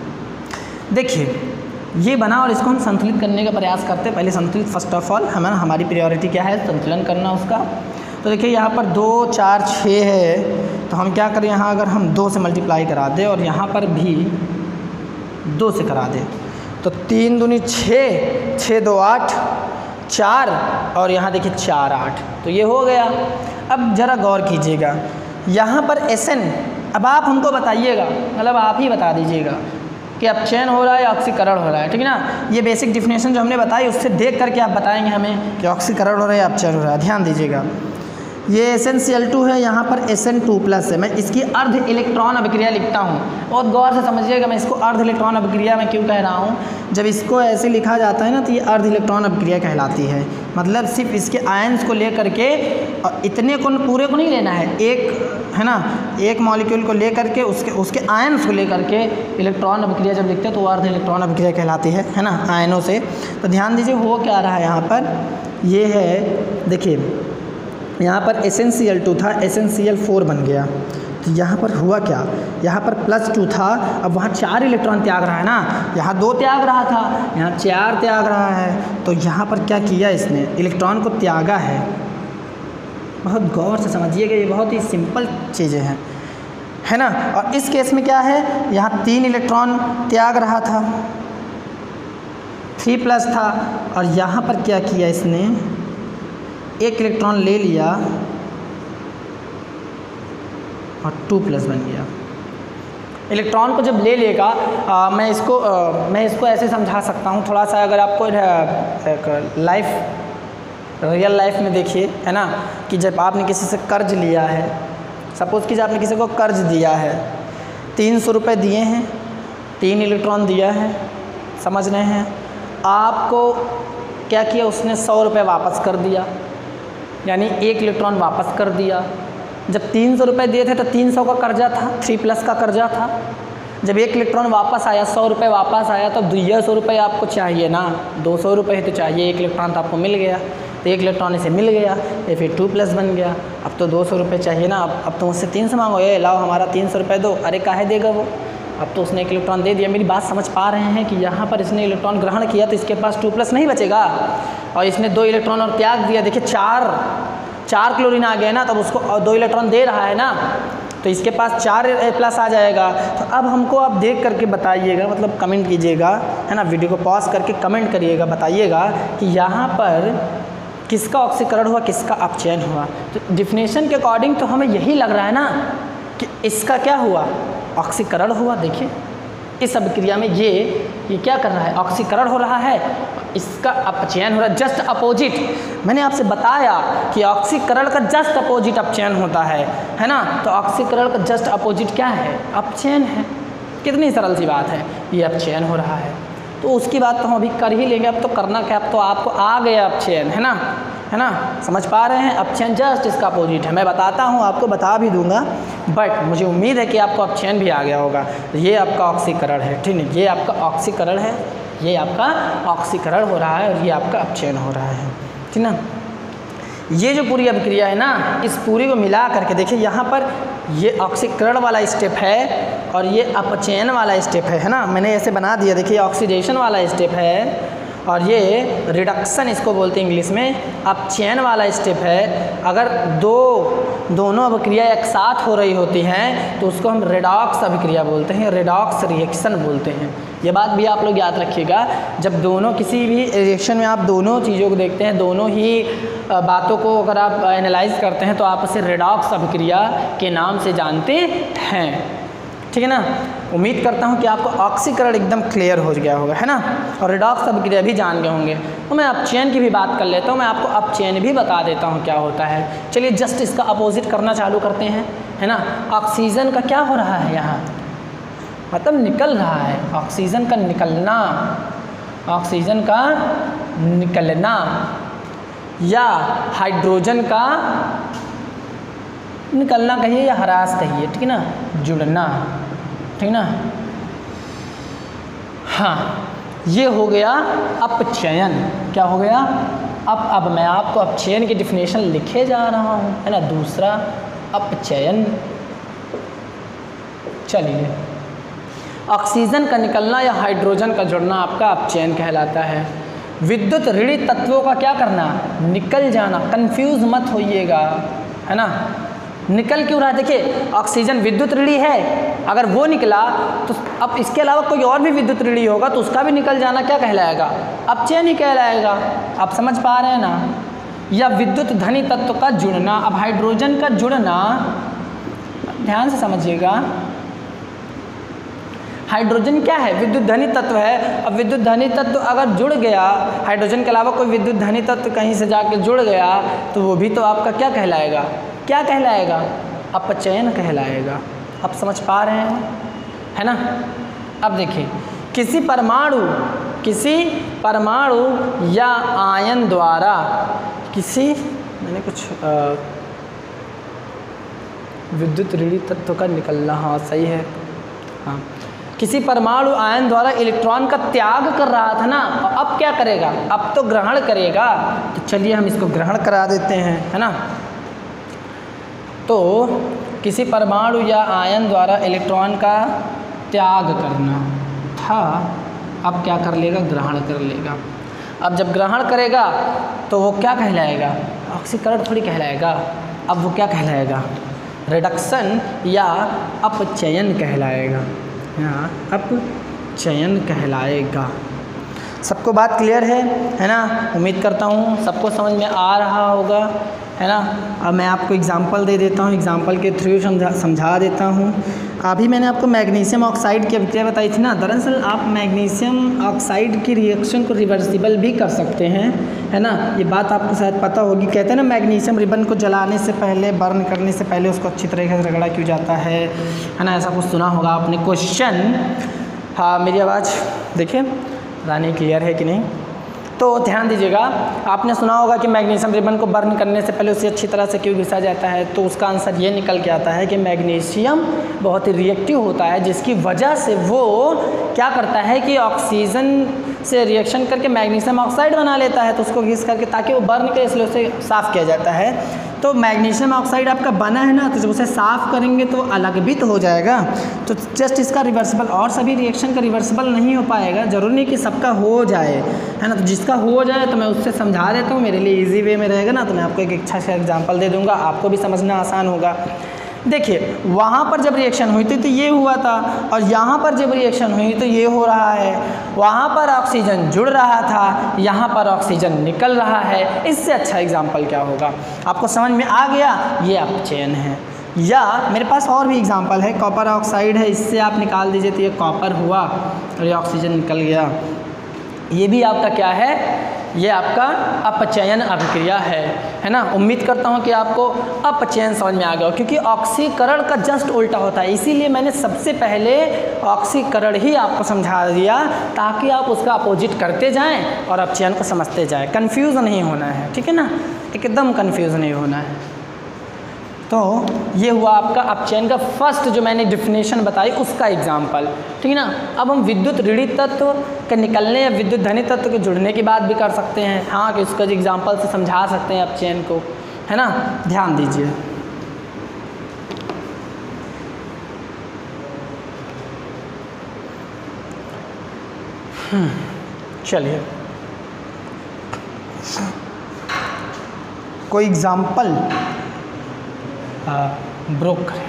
देखिए ये बना और इसको हम संतुलित करने का प्रयास करते हैं। पहले संतुलित फर्स्ट ऑफ ऑल हमारा हमारी प्रायोरिटी क्या है? संतुलन करना उसका। तो देखिए यहाँ पर दो चार छः है, तो हम क्या करें, यहाँ अगर हम दो से मल्टीप्लाई करा दें और यहाँ पर भी दो से करा दें तो तीन दूनी छः, छः दो आठ, चार, और यहाँ देखिए चार आठ, तो ये हो गया। अब ज़रा गौर कीजिएगा यहाँ पर एस एन, अब आप हमको बताइएगा, मतलब आप ही बता दीजिएगा कि अपचयन हो रहा है या ऑक्सीकरण हो रहा है, ठीक है ना। ये बेसिक डिफिनेशन जो हमने बताई उससे देख करके आप बताएंगे हमें कि ऑक्सीकरण हो रहा है या अपचयन हो रहा है। ध्यान दीजिएगा, ये S N C L two है, यहाँ पर एस एन टू प्लस है। मैं इसकी अर्ध इलेक्ट्रॉन अभिक्रिया लिखता हूँ, बहुत गौर से समझिएगा। मैं इसको अर्ध इलेक्ट्रॉन अभिक्रिया में क्यों कह रहा हूँ? जब इसको ऐसे लिखा जाता है ना तो ये अर्ध इलेक्ट्रॉन अभिक्रिया कहलाती है। मतलब सिर्फ इसके आयंस को ले करके, और इतने को पूरे को नहीं लेना है, एक है ना, एक मॉलिक्यूल को ले करके उसके उसके आयंस को ले करके इलेक्ट्रॉन अभिक्रिया जब लिखते हैं तो वो अर्ध इलेक्ट्रॉन अभिक्रिया कहलाती है, है ना, आयनों से। तो ध्यान दीजिए हो क्या रहा है यहाँ पर, ये है देखिए यहाँ पर S N C L two था, S N C L four बन गया। तो यहाँ पर हुआ क्या, यहाँ पर प्लस टू था, अब वहाँ चार इलेक्ट्रॉन त्याग रहा है ना, यहाँ दो त्याग रहा था, यहाँ चार त्याग रहा है। तो यहाँ पर क्या किया इसने, इलेक्ट्रॉन को त्यागा है। बहुत गौर से समझिएगा, ये बहुत ही सिंपल चीज़ें हैं, है ना। और इस केस में क्या है, यहाँ तीन इलेक्ट्रॉन त्याग रहा था, थ्री प्लस था, और यहाँ पर क्या किया इसने, एक इलेक्ट्रॉन ले लिया और टू प्लस बन गया। इलेक्ट्रॉन को जब ले लेगा, आ, मैं इसको आ, मैं इसको ऐसे समझा सकता हूँ थोड़ा सा। अगर आपको एक लाइफ रियल लाइफ में देखिए, है ना, कि जब आपने किसी से कर्ज लिया है, सपोज़ कीजिए आपने किसी को कर्ज दिया है, तीन सौ रुपये दिए हैं, तीन इलेक्ट्रॉन दिया है, समझ रहे हैं। आपको क्या किया उसने, सौ रुपये वापस कर दिया, यानी एक इलेक्ट्रॉन वापस कर दिया। जब तीन सौ रुपये दिए थे तो तीन सौ का कर्जा था, थ्री प्लस का कर्जा था। जब एक इलेक्ट्रॉन वापस आया, सौ रुपये वापस आया, तो दुइया सौ रुपये आपको चाहिए ना, दो सौ रुपये तो चाहिए। एक इलेक्ट्रॉन तो आपको मिल गया, तो एक इलेक्ट्रॉन इसे मिल गया, ये फिर टू प्लस बन गया। अब तो दो सौ रुपये चाहिए ना, अब अब तो मुझसे तीन सौ मांगो, ये लाओ हमारा तीन सौ रुपये दो। अरे काहे देगा वो, अब तो उसने एक इलेक्ट्रॉन दे दिया। मेरी बात समझ पा रहे हैं कि यहाँ पर इसने इलेक्ट्रॉन ग्रहण किया तो इसके पास टू प्लस नहीं बचेगा, और इसने दो इलेक्ट्रॉन और त्याग दिया। देखिए चार चार क्लोरीन आ गया ना, तब उसको दो इलेक्ट्रॉन दे रहा है ना, तो इसके पास चार प्लस आ जाएगा। तो अब हमको आप देख करके बताइएगा, मतलब कमेंट कीजिएगा, है ना, वीडियो को पॉज करके कमेंट करिएगा, बताइएगा कि यहाँ पर किसका ऑक्सीकरण हुआ, किसका अपचयन हुआ। तो डिफिनेशन के अकॉर्डिंग तो हमें यही लग रहा है ना कि इसका क्या हुआ, ऑक्सीकरण हुआ। देखिए इस अभिक्रिया में ये ये क्या कर रहा है, ऑक्सीकरण हो रहा है, इसका अपचयन हो रहा है, जस्ट अपोजिट। मैंने आपसे बताया कि ऑक्सीकरण का जस्ट अपोजिट अपचयन होता है, है ना। तो ऑक्सीकरण का जस्ट अपोजिट क्या है, अपचयन है। कितनी सरल सी बात है, ये अपचयन हो रहा है। तो उसकी बात तो हम अभी कर ही लेंगे। अब तो करना क्या, अब तो आपको आ गया अपचयन, है ना, है ना, समझ पा रहे हैं। अपचयन जस्ट इसका अपोजिट है, मैं बताता हूँ, आपको बता भी दूंगा। बट मुझे उम्मीद है कि आपको अपचयन भी आ गया होगा। ये आपका ऑक्सीकरण है, ठीक है, ये आपका ऑक्सीकरण है, ये आपका ऑक्सीकरण हो रहा है और ये आपका अपचयन हो रहा है, ठीक ना। ये जो पूरी अभिक्रिया है ना, इस पूरी को मिला करके देखिए, यहाँ पर ये ऑक्सीकरण वाला स्टेप है और ये अपचयन वाला स्टेप है, है ना। मैंने ऐसे बना दिया, देखिए ऑक्सीडेशन वाला स्टेप है और ये रिडक्शन इसको बोलते हैं इंग्लिश में, अपचयन वाला स्टेप है। अगर दो दोनों अभिक्रिया एक साथ हो रही होती हैं तो उसको हम रेडॉक्स अभिक्रिया बोलते हैं, रेडॉक्स रिएक्शन बोलते हैं। ये बात भी आप लोग याद रखिएगा, जब दोनों किसी भी रिएक्शन में आप दोनों चीज़ों को देखते हैं, दोनों ही बातों को अगर आप एनालाइज करते हैं तो आप उसे रेडॉक्स अभिक्रिया के नाम से जानते हैं, ठीक है ना। उम्मीद करता हूँ कि आपको ऑक्सीकरण एकदम क्लियर हो गया होगा, है ना, और रिडॉक्स अभिक्रिया भी जान गए होंगे। तो मैं अपचयन की भी बात कर लेता हूँ, मैं आपको अपचयन भी बता देता हूँ क्या होता है। चलिए जस्ट इसका अपोजिट करना चालू करते हैं, है ना। ऑक्सीजन का क्या हो रहा है यहाँ, मतलब निकल रहा है, ऑक्सीजन का निकलना, ऑक्सीजन का निकलना, या हाइड्रोजन का निकलना कहिए या ह्रास कहिए, ठीक है ना, जुड़ना, ठीक ना। हाँ, ये हो गया अपचयन। क्या हो गया, अब अब मैं आपको अपचयन की डिफिनेशन लिखे जा रहा हूँ, है ना। दूसरा अपचयन, चलिए, ऑक्सीजन का निकलना या हाइड्रोजन का जुड़ना आपका अपचयन कहलाता है। विद्युत ऋणी तत्वों का क्या करना, निकल जाना, कंफ्यूज मत होइएगा, है ना। निकल क्यों रहा है, देखिए ऑक्सीजन विद्युत ऋणी है, अगर वो निकला तो अब इसके अलावा कोई और भी विद्युत ऋणी होगा तो उसका भी निकल जाना क्या कहलाएगा, अपचयन ही कहलाएगा। आप समझ पा रहे हैं ना। या विद्युत धनी तत्व का जुड़ना, अब हाइड्रोजन का जुड़ना, ध्यान से समझिएगा, हाइड्रोजन क्या है, विद्युत धनी तत्व है। अब विद्युत धनी तत्व अगर जुड़ गया, हाइड्रोजन के अलावा कोई विद्युत धनी तत्व कहीं से जाके जुड़ गया तो वो भी तो आपका क्या कहलाएगा, क्या कहलाएगा, अपचयन कहलाएगा। आप समझ पा रहे हैं, है ना। अब देखिए, किसी परमाणु किसी परमाणु या आयन द्वारा किसी, मैंने कुछ विद्युत ऋणी तत्व का निकलना, हाँ सही है, हाँ, किसी परमाणु आयन द्वारा इलेक्ट्रॉन का त्याग कर रहा था ना, और अब क्या करेगा, अब तो ग्रहण करेगा। तो चलिए हम इसको ग्रहण करा देते हैं, है ना। तो किसी परमाणु या आयन द्वारा इलेक्ट्रॉन का त्याग करना था, अब क्या कर लेगा, ग्रहण कर लेगा। अब जब ग्रहण करेगा तो वो क्या कहलाएगा, ऑक्सीकरण थोड़ी कहलाएगा, अब वो क्या कहलाएगा, रिडक्शन या अपचयन कहलाएगा, यहाँ अपचयन कहलाएगा। सबको बात क्लियर है, है ना। उम्मीद करता हूँ सबको समझ में आ रहा होगा, है ना। अब मैं आपको एग्जांपल दे देता हूँ, एग्जांपल के थ्रू समझा समझा देता हूँ। अभी मैंने आपको मैग्नीशियम ऑक्साइड की अभिक्रिया बताई थी ना, दरअसल आप मैग्नीशियम ऑक्साइड की रिएक्शन को रिवर्सिबल भी कर सकते हैं, है ना। ये बात आपको शायद पता होगी। कहते हैं ना, मैग्नीशियम रिबन को जलाने से पहले, बर्न करने से पहले उसको अच्छी तरीके से रगड़ा क्यों जाता है, है ना, ऐसा कुछ सुना होगा आपने क्वेश्चन। हाँ, मेरी आवाज़ देखिए रानी क्लियर है कि नहीं, तो ध्यान दीजिएगा। आपने सुना होगा कि मैग्नीशियम रिबन को बर्न करने से पहले उसे अच्छी तरह से क्यों घिसा जाता है, तो उसका आंसर ये निकल के आता है कि मैग्नीशियम बहुत ही रिएक्टिव होता है, जिसकी वजह से वो क्या करता है कि ऑक्सीजन से रिएक्शन करके मैग्नीशियम ऑक्साइड बना लेता है, तो उसको घिस करके ताकि वो बर्न करे, इसलिए उसे साफ़ किया जाता है। तो मैग्नीशियम ऑक्साइड आपका बना है ना, तो जब उसे साफ़ करेंगे तो अलग भी तो हो जाएगा। तो जस्ट इसका रिवर्सिबल, और सभी रिएक्शन का रिवर्सिबल नहीं हो पाएगा, ज़रूरी नहीं कि सबका हो जाए, है ना। तो जिसका हो जाए तो मैं उससे समझा देता हूँ, मेरे लिए इजी वे में रहेगा ना, तो मैं आपको एक अच्छा सा एग्जांपल दे दूँगा, आपको भी समझना आसान होगा। देखिए, वहाँ पर जब रिएक्शन हुई थी तो ये हुआ था, और यहाँ पर जब रिएक्शन हुई तो ये हो रहा है। वहाँ पर ऑक्सीजन जुड़ रहा था, यहाँ पर ऑक्सीजन निकल रहा है। इससे अच्छा एग्जाम्पल क्या होगा, आपको समझ में आ गया, ये अपचयन है। या मेरे पास और भी एग्जाम्पल है, कॉपर ऑक्साइड है, इससे आप निकाल दीजिए तो ये कॉपर हुआ और ये ऑक्सीजन निकल गया। ये भी आपका क्या है, ये आपका अपचयन अभिक्रिया है, है ना। उम्मीद करता हूँ कि आपको अपचयन समझ में आ गया, क्योंकि ऑक्सीकरण का जस्ट उल्टा होता है, इसीलिए मैंने सबसे पहले ऑक्सीकरण ही आपको समझा दिया, ताकि आप उसका अपोजिट करते जाएं और अपचयन को समझते जाएं। कंफ्यूज नहीं होना है, ठीक है ना, एकदम कंफ्यूज नहीं होना है। तो ये हुआ आपका अपचयन का फर्स्ट जो मैंने डिफिनेशन बताई उसका एग्जाम्पल, ठीक है ना। अब हम विद्युत ऋणी तत्व के निकलने या विद्युत धनी तत्व के जुड़ने की बात भी कर सकते हैं, हाँ, कि उसका एग्जाम्पल से समझा सकते हैं अपचयन को, है ना। ध्यान दीजिए, चलिए कोई एग्जाम्पल ब्रोक करें।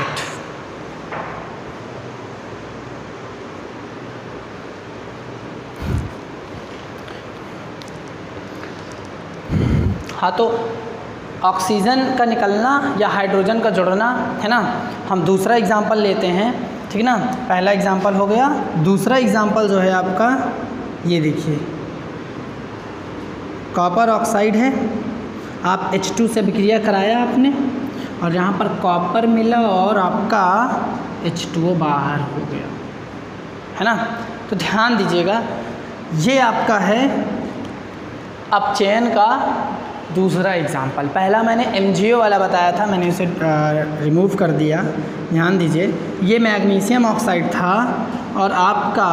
हाँ, तो ऑक्सीजन का निकलना या हाइड्रोजन का जुड़ना, है ना। हम दूसरा एग्जाम्पल लेते हैं, ठीक ना। पहला एग्जाम्पल हो गया, दूसरा एग्जाम्पल जो है आपका ये देखिए, कॉपर ऑक्साइड है, आप एच टू से विक्रिया कराया आपने और यहाँ पर कॉपर मिला और आपका एच टू ओ बाहर हो गया, है ना। तो ध्यान दीजिएगा, ये आपका है अपचयन का दूसरा एग्जाम्पल। पहला मैंने एम जी ओ वाला बताया था, मैंने उसे रिमूव कर दिया। ध्यान दीजिए, ये मैग्नीशियम ऑक्साइड था और आपका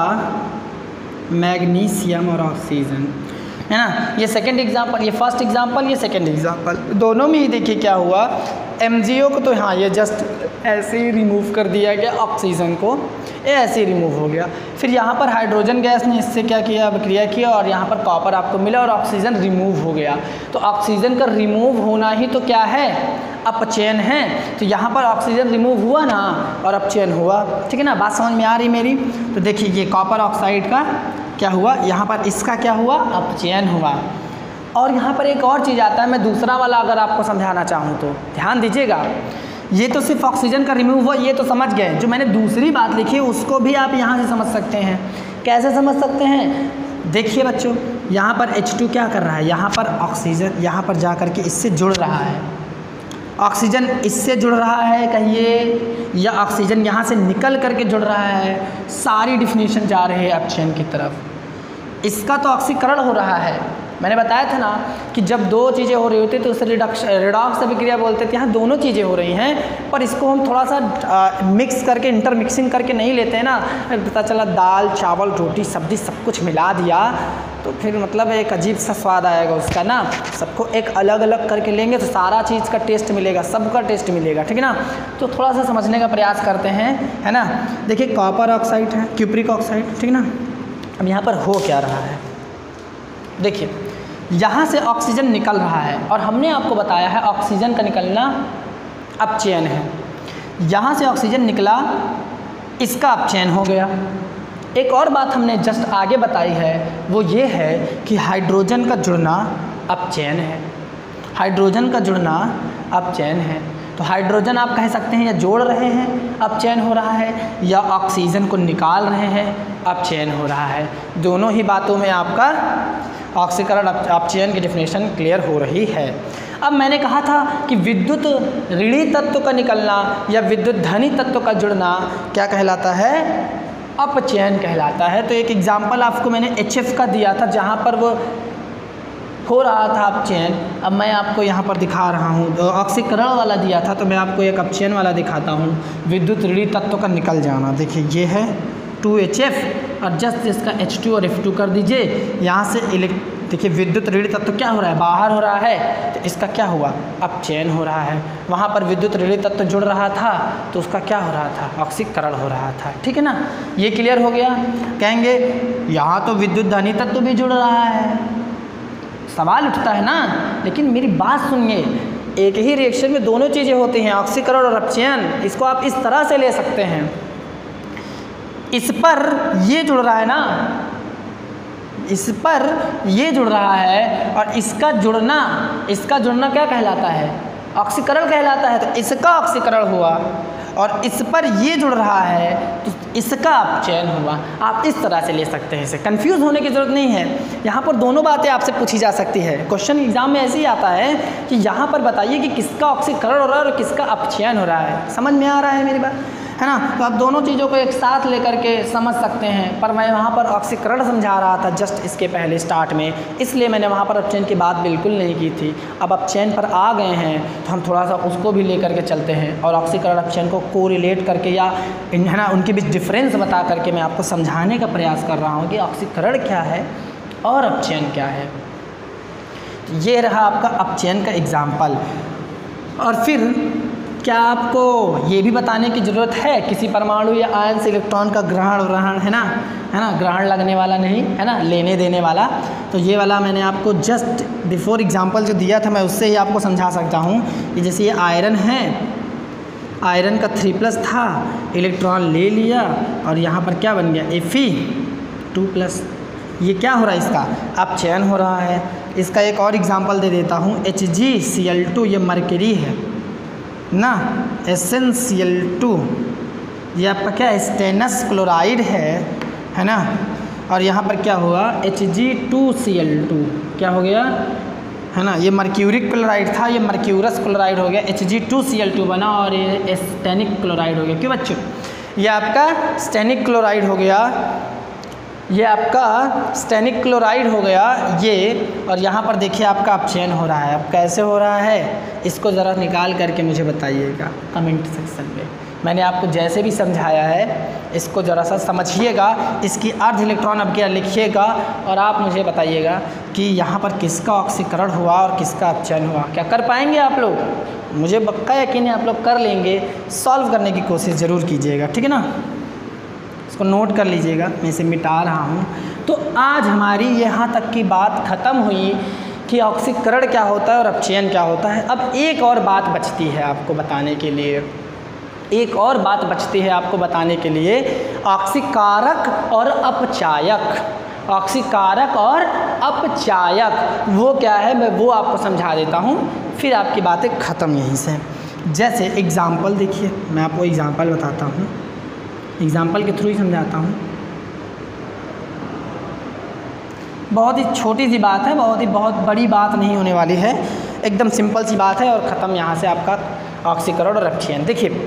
मैग्नीशियम और ऑक्सीजन, है ना। ये सेकंड एग्जाम्पल, ये फर्स्ट एग्जाम्पल, ये सेकंड एग्जाम्पल, दोनों में ही देखिए क्या हुआ। एम जी ओ को तो हाँ ये जस्ट ऐसे ही रिमूव कर दिया गया, ऑक्सीजन को ये ऐसे ही रिमूव हो गया। फिर यहाँ पर हाइड्रोजन गैस ने इससे क्या किया, विक्रिया किया और यहाँ पर कॉपर आपको मिला और ऑक्सीजन रिमूव हो गया। तो ऑक्सीजन का रिमूव होना ही तो क्या है, अपचयन है। तो यहाँ पर ऑक्सीजन रिमूव हुआ ना और अपचयन हुआ, ठीक है ना। बात समझ में आ रही मेरी। तो देखिए ये कॉपर ऑक्साइड का क्या हुआ, यहाँ पर इसका क्या हुआ, अपचयन हुआ। और यहाँ पर एक और चीज़ आता है, मैं दूसरा वाला अगर आपको समझाना चाहूँ तो ध्यान दीजिएगा। ये तो सिर्फ ऑक्सीजन का रिमूव हुआ, ये तो समझ गए। जो मैंने दूसरी बात लिखी है उसको भी आप यहाँ से समझ सकते हैं। कैसे समझ सकते हैं, देखिए बच्चों, यहाँ पर एच टू क्या कर रहा है, यहाँ पर ऑक्सीजन यहाँ पर जा कर के इससे जुड़ रहा है, ऑक्सीजन इससे जुड़ रहा है कहिए, या ऑक्सीजन यहाँ से निकल करके जुड़ रहा है। सारी डिफिनीशन जा रहे हैं अपचयन की तरफ। इसका तो ऑक्सीकरण हो रहा है, मैंने बताया था ना कि जब दो चीज़ें हो रही होती तो उसे रिडक्शन रिडॉक्स अभिक्रिया बोलते थे। यहाँ दोनों चीज़ें हो रही हैं, पर इसको हम थोड़ा सा आ, मिक्स करके, इंटर मिक्सिंग करके नहीं लेते हैं ना। पता चला दाल चावल रोटी सब्जी सब कुछ मिला दिया तो फिर मतलब एक अजीब सा स्वाद आएगा उसका ना। सबको एक अलग अलग करके लेंगे तो सारा चीज़ का टेस्ट मिलेगा, सबका टेस्ट मिलेगा, ठीक है ना। तो थोड़ा सा समझने का प्रयास करते हैं, है ना। देखिए कॉपर ऑक्साइड है, क्यूप्रिक ऑक्साइड, ठीक ना। अब यहाँ पर हो क्या रहा है, देखिए यहाँ से ऑक्सीजन निकल रहा है और हमने आपको बताया है ऑक्सीजन का निकलना अपचयन है। यहाँ से ऑक्सीजन निकला, इसका अपचयन हो गया। एक और बात हमने जस्ट आगे बताई है वो ये है कि हाइड्रोजन का जुड़ना अपचयन है, हाइड्रोजन का जुड़ना अपचयन है। तो हाइड्रोजन आप कह सकते हैं या जोड़ रहे हैं अपचयन हो रहा है, या ऑक्सीजन को निकाल रहे हैं अपचयन हो रहा है। दोनों ही बातों में आपका ऑक्सीकरण अपचयन की डेफिनेशन क्लियर हो रही है। अब मैंने कहा था कि विद्युत ऋणी तत्व का निकलना या विद्युत धनी तत्व का जुड़ना क्या कहलाता है, अपचयन कहलाता है। तो एक एग्जाम्पल आपको मैंने एच एफ का दिया था जहाँ पर वो हो रहा था अपचयन। अब मैं आपको यहाँ पर दिखा रहा हूँ, ऑक्सीकरण वाला दिया था तो मैं आपको एक अपचयन वाला दिखाता हूँ, विद्युत ऋणी तत्व का निकल जाना। देखिए ये है टू एच एफ और जस्ट इसका एच टू और एफ टू कर दीजिए। यहाँ से इलेक्ट देखिए विद्युत ऋणी तत्व क्या हो रहा है, बाहर हो रहा है, तो इसका क्या हुआ, अपचयन हो रहा है। वहाँ पर विद्युत ऋणी तत्व जुड़ रहा था तो उसका क्या हो रहा था, ऑक्सीकरण हो रहा था, ठीक है ना। ये क्लियर हो गया। कहेंगे यहाँ तो विद्युत धनी तत्व भी जुड़ रहा है, सवाल उठता है ना। लेकिन मेरी बात सुनिए, एक ही रिएक्शन में दोनों चीज़ें होती हैं, ऑक्सीकरण और अपचयन। इसको आप इस तरह से ले सकते हैं, इस पर ये जुड़ रहा है ना, इस पर ये जुड़ रहा है और इसका जुड़ना, इसका जुड़ना क्या कहलाता है, ऑक्सीकरण कहलाता है। तो इसका ऑक्सीकरण हुआ और इस पर ये जुड़ रहा है तो इसका अपचयन हुआ। आप इस तरह से ले सकते हैं, इसे कंफ्यूज होने की ज़रूरत नहीं है। यहाँ पर दोनों बातें आपसे पूछी जा सकती है। क्वेश्चन एग्जाम में ऐसे ही आता है कि यहाँ पर बताइए कि किसका ऑक्सीकरण हो रहा है और किसका अपचयन हो रहा है। समझ में आ रहा है मेरी बात, है ना। तो आप दोनों चीज़ों को एक साथ लेकर के समझ सकते हैं, पर मैं वहाँ पर ऑक्सीकरण समझा रहा था जस्ट इसके पहले स्टार्ट में, इसलिए मैंने वहाँ पर अपचयन की बात बिल्कुल नहीं की थी। अब अपचयन पर आ गए हैं तो हम थोड़ा सा उसको भी लेकर के चलते हैं और ऑक्सीकरण अपचयन को कोरिलेट करके या है ना उनके बीच डिफरेंस बता करके मैं आपको समझाने का प्रयास कर रहा हूँ कि ऑक्सीकरण क्या है और अपचयन क्या है। तो ये रहा आपका अपचयन का एग्जाम्पल। और फिर क्या आपको ये भी बताने की ज़रूरत है किसी परमाणु या आयन से इलेक्ट्रॉन का ग्रहण ग्रहण है ना, है ना, ग्रहण लगने वाला नहीं है ना, लेने देने वाला। तो ये वाला मैंने आपको जस्ट बिफोर एग्जांपल जो दिया था मैं उससे ही आपको समझा सकता हूँ कि जैसे ये आयरन है, आयरन का थ्री प्लस था, इलेक्ट्रॉन ले लिया और यहाँ पर क्या बन गया एफी टू प्लस। ये क्या हो रहा है, इसका अपचयन हो रहा है। इसका एक और एग्जांपल दे देता हूँ, H G C L two ये मरकरी है ना, S N C L two ये आपका क्या स्टेनस क्लोराइड है है ना, और यहाँ पर क्या हुआ H G two C L two क्या हो गया है ना, ये मर्क्यूरिक क्लोराइड था, ये मर्क्यूरस क्लोराइड हो गया, H G two C L two बना और ये स्टेनिक क्लोराइड हो गया। क्यों बच्चों, ये आपका स्टेनिक क्लोराइड हो गया, ये आपका स्टेनिक क्लोराइड हो गया ये, और यहाँ पर देखिए आपका अपचयन हो रहा है। अब कैसे हो रहा है इसको ज़रा निकाल करके मुझे बताइएगा कमेंट सेक्शन में। मैंने आपको जैसे भी समझाया है इसको ज़रा सा समझिएगा, इसकी अर्ध इलेक्ट्रॉन अब क्या लिखिएगा और आप मुझे बताइएगा कि यहाँ पर किसका ऑक्सीकरण हुआ और किसका अपचयन हुआ। क्या कर पाएंगे आप लोग? मुझे पक्का यकीन है आप लोग कर लेंगे। सॉल्व करने की कोशिश ज़रूर कीजिएगा, ठीक है ना। इसको नोट कर लीजिएगा, मैं इसे मिटा रहा हूँ। तो आज हमारी यहाँ तक की बात ख़त्म हुई कि ऑक्सीकरण क्या होता है और अपचयन क्या होता है। अब एक और बात बचती है आपको बताने के लिए, एक और बात बचती है आपको बताने के लिए, ऑक्सीकारक और अपचायक। ऑक्सीकारक और अपचायक वो क्या है मैं वो आपको समझा देता हूँ, फिर आपकी बातें ख़त्म यहीं से। जैसे एग्ज़ाम्पल देखिए, मैं आपको एग्ज़ाम्पल बताता हूँ, एग्ज़ाम्पल के थ्रू ही समझाता हूँ। बहुत ही छोटी सी बात है, बहुत ही बहुत बड़ी बात नहीं होने वाली है, एकदम सिंपल सी बात है और ख़त्म यहाँ से आपका ऑक्सीकरण और अपचयन। देखिए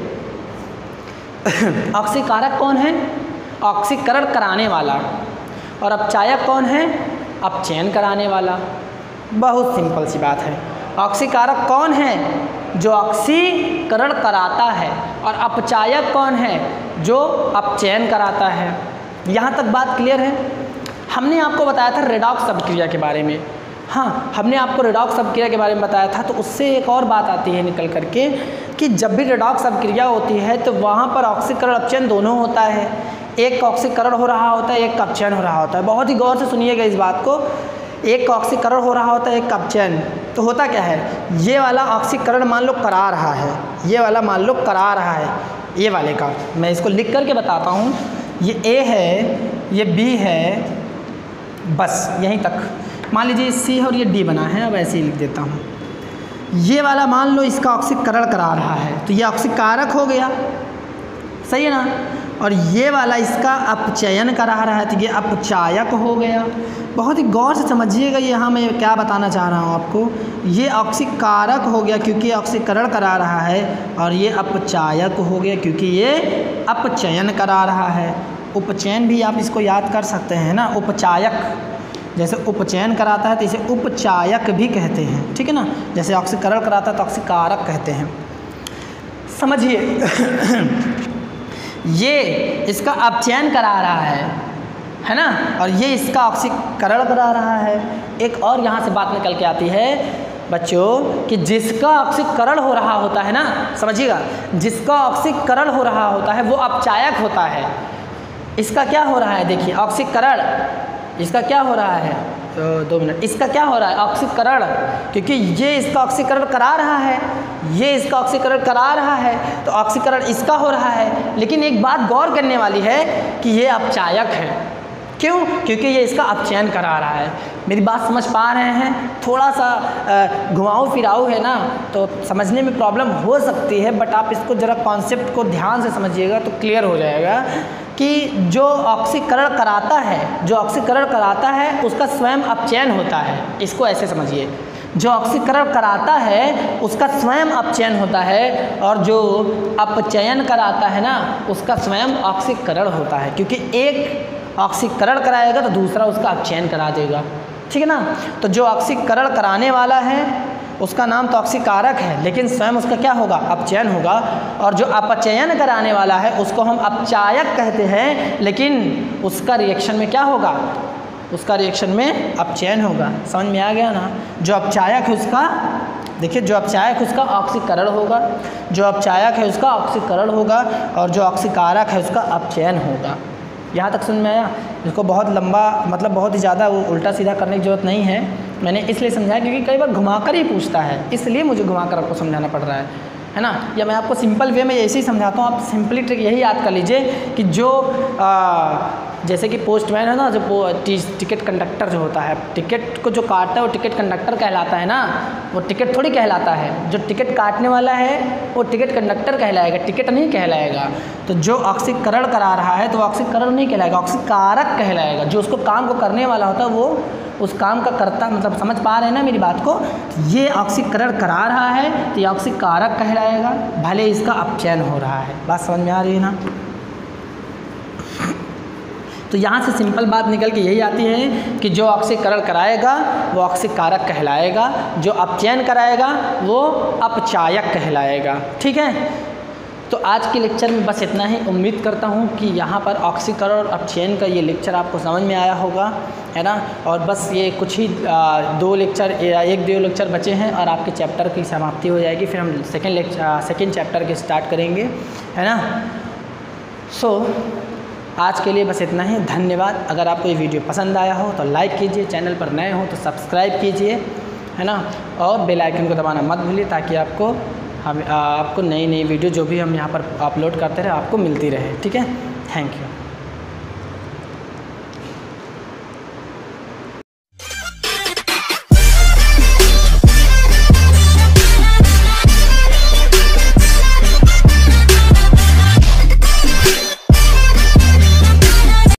ऑक्सीकारक कौन है? ऑक्सीकरण कराने वाला। और अपचायक कौन है? अपचयन कराने वाला। बहुत सिंपल सी बात है। ऑक्सीकारक कौन है? जो ऑक्सीकरण कराता है। और अपचायक कौन है? जो अपचयन कराता है। यहाँ तक बात क्लियर है? हमने आपको बताया था रेडॉक्स अभिक्रिया के बारे में। हाँ, हमने आपको रेडॉक्स अभिक्रिया के बारे में बताया था। तो उससे एक और बात आती है निकल करके कि जब भी रेडॉक्स अभिक्रिया होती है तो वहाँ पर ऑक्सीकरण अपचयन दोनों होता है। एक का ऑक्सीकरण हो रहा होता है, एक का अपचयन हो रहा होता है। बहुत ही गौर से सुनिएगा इस बात को, एक का ऑक्सीकरण हो रहा होता है, एक का अपचयन। तो होता क्या है, ये वाला ऑक्सीकरण मान लो करा रहा है, ये वाला मान लो करा रहा है, ये वाले का मैं इसको लिख करके बताता हूँ। ये ए है, ये बी है, बस यहीं तक। मान लीजिए सी है और ये डी बना है, अब ऐसे ही लिख देता हूँ। ये वाला मान लो इसका ऑक्सीकरण करा रहा है तो ये ऑक्सीकारक हो गया, सही है ना। और ये वाला इसका अपचयन करा रहा है तो ये अपचायक हो गया। बहुत ही गौर से समझिएगा, यहाँ मैं क्या बताना चाह रहा हूँ आपको। ये ऑक्सीकारक हो गया क्योंकि ऑक्सीकरण करा रहा है, और ये अपचायक हो गया क्योंकि ये अपचयन करा रहा है। उपचयन भी आप इसको याद कर सकते हैं ना, उपचायक जैसे उपचयन कराता है तो इसे उपचायक भी कहते हैं, ठीक है ना। जैसे ऑक्सीकरण कराता है तो ऑक्सीकारक कहते हैं। समझिए ये इसका अपचयन करा रहा है है ना, और ये इसका ऑक्सीकरण करा रहा है। एक और यहाँ से बात निकल के आती है बच्चों कि जिसका ऑक्सीकरण हो रहा होता है ना, समझिएगा, जिसका ऑक्सीकरण हो रहा होता है वो अपचायक होता है। इसका क्या हो रहा है, देखिए ऑक्सीकरण, इसका क्या हो रहा है, तो दो मिनट, इसका क्या हो रहा है ऑक्सीकरण, क्योंकि ये इसका ऑक्सीकरण करा रहा है, ये इसका ऑक्सीकरण करा रहा है, तो ऑक्सीकरण इसका हो रहा है। लेकिन एक बात गौर करने वाली है कि ये अपचायक है। क्यों? क्योंकि ये इसका अपचयन करा रहा है। मेरी बात समझ पा रहे हैं? थोड़ा सा घुमाऊ फिराऊ है ना, तो समझने में प्रॉब्लम हो सकती है, बट आप इसको ज़रा कॉन्सेप्ट को ध्यान से समझिएगा तो क्लियर हो जाएगा कि जो ऑक्सीकरण कराता है, जो ऑक्सीकरण कराता है उसका स्वयं अपचयन होता है। इसको ऐसे समझिए, जो ऑक्सीकरण कराता है उसका स्वयं अपचयन होता है, और जो अपचयन कराता है ना उसका स्वयं ऑक्सीकरण होता है, क्योंकि एक ऑक्सीकरण कराएगा तो दूसरा उसका अपचयन करा देगा, ठीक है ना। तो जो ऑक्सीकरण कराने वाला है उसका नाम तो ऑक्सीकारक है, लेकिन स्वयं उसका क्या होगा, अपचयन होगा, और जो अपचयन कराने वाला है उसको हम अपचायक कहते हैं, लेकिन उसका रिएक्शन में क्या होगा, उसका रिएक्शन में अपचयन होगा। समझ में आ गया ना। जो अपचायक है उसका, देखिए जो अपचायक है उसका ऑक्सीकरण होगा, जो अपचायक है उसका ऑक्सीकरण होगा, और जो ऑक्सीकारक है उसका अपचयन होगा। यहाँ तक समझ में आया। इसको बहुत लंबा मतलब बहुत ही ज़्यादा वो उल्टा सीधा करने की ज़रूरत नहीं है, मैंने इसलिए समझाया क्योंकि कई बार घुमाकर ही पूछता है, इसलिए मुझे घुमाकर आपको समझाना पड़ रहा है है ना। या मैं आपको सिंपल वे में ऐसे ही समझाता हूँ, आप सिंपली ट्रिक यही याद कर लीजिए कि जो आ, जैसे कि पोस्टमैन है ना, जो टिकट कंडक्टर जो होता है, टिकट को जो काटता है वो टिकट कंडक्टर कहलाता है ना, वो टिकट थोड़ी कहलाता है। जो टिकट काटने वाला है वो टिकट कंडक्टर कहलाएगा, टिकट नहीं कहलाएगा। तो जो ऑक्सीकरण करा रहा है तो ऑक्सीकरण नहीं कहलाएगा, ऑक्सीकारक कहलाएगा। जो उसको काम को करने वाला होता है वो उस काम का करता, मतलब समझ पा रहे हैं ना मेरी बात को। ये ऑक्सीकरण करा रहा है तो ये ऑक्सीकारक कहलाएगा, भले इसका अपचयन हो रहा है। बात समझ में आ रही है ना। तो यहाँ से सिंपल बात निकल के यही आती है कि जो ऑक्सीकरण कराएगा वो ऑक्सीकारक कहलाएगा, जो अपचयन कराएगा वो अपचायक कहलाएगा, ठीक है। तो आज के लेक्चर में बस इतना ही। उम्मीद करता हूँ कि यहाँ पर ऑक्सीकरण और अपचयन का ये लेक्चर आपको समझ में आया होगा, है ना। और बस ये कुछ ही आ, दो लेक्चर एक दो लेक्चर बचे हैं और आपके चैप्टर की समाप्ति हो जाएगी, फिर हम सेकेंड लेक्चर सेकेंड चैप्टर के स्टार्ट करेंगे, है ना। सो so, आज के लिए बस इतना ही। धन्यवाद। अगर आपको ये वीडियो पसंद आया हो तो लाइक कीजिए, चैनल पर नए हो तो सब्सक्राइब कीजिए, है ना, और बेल आइकन को दबाना मत भूलिए ताकि आपको हम आपको नई नई वीडियो जो भी हम यहाँ पर अपलोड करते रहे आपको मिलती रहे, ठीक है। Thank you.